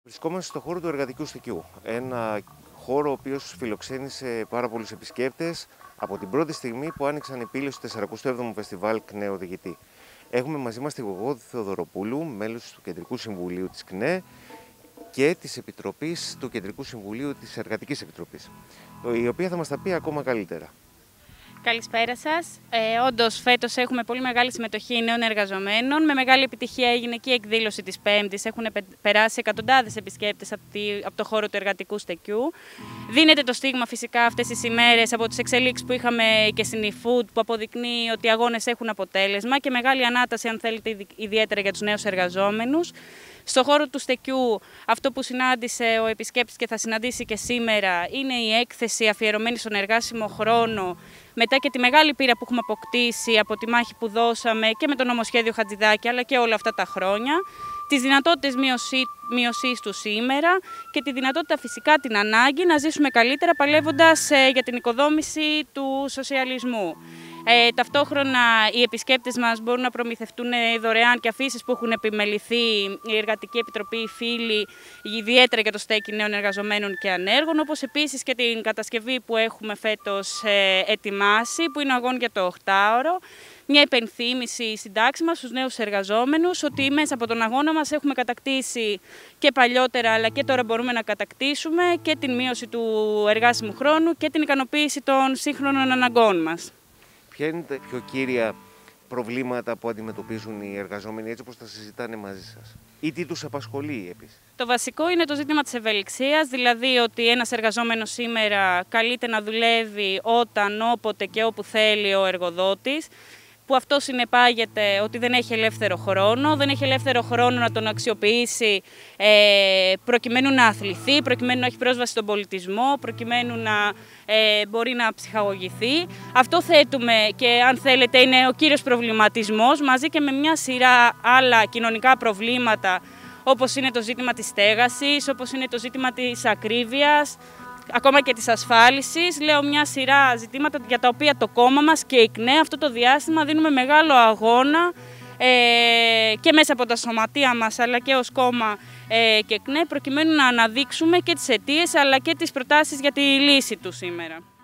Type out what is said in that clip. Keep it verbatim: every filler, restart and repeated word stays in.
Βρισκόμαστε στο χώρο του Εργατικού Στεκιού. Ένα χώρο ο οποίος φιλοξένησε πάρα πολλούς επισκέπτες από την πρώτη στιγμή που άνοιξαν οι πύλες του σαρακοστού έβδομου Φεστιβάλ ΚΝΕ Οδηγητή. Έχουμε μαζί μας τη Γογώδη Θεοδωροπούλου, μέλος του Κεντρικού Συμβουλίου της ΚΝΕ και της Επιτροπής του Κεντρικού Συμβουλίου της Εργατικής Επιτροπής, η οποία θα μας τα πει ακόμα καλύτερα. Καλησπέρα σας. Ε, όντως, φέτος έχουμε πολύ μεγάλη συμμετοχή νέων εργαζομένων. Με μεγάλη επιτυχία έγινε και η εκδήλωση της Πέμπτης. Έχουν περάσει εκατοντάδες επισκέπτες από, τη, από το χώρο του Εργατικού Στεκιού. Δίνεται το στίγμα φυσικά αυτές τις ημέρες από τις εξελίξεις που είχαμε και στην eFood, που αποδεικνύει ότι οι αγώνες έχουν αποτέλεσμα και μεγάλη ανάταση, αν θέλετε, ιδιαίτερα για τους νέους εργαζόμενους. Στο χώρο του Στεκιού, αυτό που συνάντησε ο επισκέπτης και θα συναντήσει και σήμερα είναι η έκθεση αφιερωμένη στον εργάσιμο χρόνο, μετά και τη μεγάλη πείρα που έχουμε αποκτήσει από τη μάχη που δώσαμε και με το νομοσχέδιο Χατζηδάκη, αλλά και όλα αυτά τα χρόνια, τις δυνατότητες μείωσής του σήμερα και τη δυνατότητα, φυσικά την ανάγκη, να ζήσουμε καλύτερα παλεύοντας για την οικοδόμηση του σοσιαλισμού. Ε, ταυτόχρονα οι επισκέπτες μας μπορούν να προμηθευτούν δωρεάν και αφήσεις που έχουν επιμεληθεί η Εργατική Επιτροπή, οι φίλοι, ιδιαίτερα για το στέκι νέων εργαζομένων και ανέργων, όπως επίσης και την κατασκευή που έχουμε φέτος ε, ετοιμάσει, που είναι ο αγώνα για το οχτάωρο. Μια υπενθύμηση στην τάξη μας στους νέους εργαζόμενους ότι μέσα από τον αγώνα μας έχουμε κατακτήσει και παλιότερα, αλλά και τώρα μπορούμε να κατακτήσουμε και την μείωση του εργάσιμου χρόνου και την ικανοποίηση των σύγχρονων αναγκών μας. Ποια είναι τα πιο κύρια προβλήματα που αντιμετωπίζουν οι εργαζόμενοι, έτσι όπως τα συζητάνε μαζί σας, ή τι τους απασχολεί επίσης? Το βασικό είναι το ζήτημα της ευελιξίας, δηλαδή ότι ένας εργαζόμενος σήμερα καλείται να δουλεύει όταν, όποτε και όπου θέλει ο εργοδότης, που αυτό συνεπάγεται ότι δεν έχει ελεύθερο χρόνο, δεν έχει ελεύθερο χρόνο να τον αξιοποιήσει ε, προκειμένου να αθληθεί, προκειμένου να έχει πρόσβαση στον πολιτισμό, προκειμένου να ε, μπορεί να ψυχαγωγηθεί. Αυτό θέτουμε και, αν θέλετε, είναι ο κύριος προβληματισμός, μαζί και με μια σειρά άλλα κοινωνικά προβλήματα, όπως είναι το ζήτημα της στέγασης, όπως είναι το ζήτημα της ακρίβειας, ακόμα και της ασφάλισης. Λέω μια σειρά ζητήματα για τα οποία το κόμμα μας και η ΚΝΕ αυτό το διάστημα δίνουμε μεγάλο αγώνα ε, και μέσα από τα σωματεία μας, αλλά και ως κόμμα ε, και ΚΝΕ, προκειμένου να αναδείξουμε και τις αιτίες αλλά και τις προτάσεις για τη λύση του σήμερα.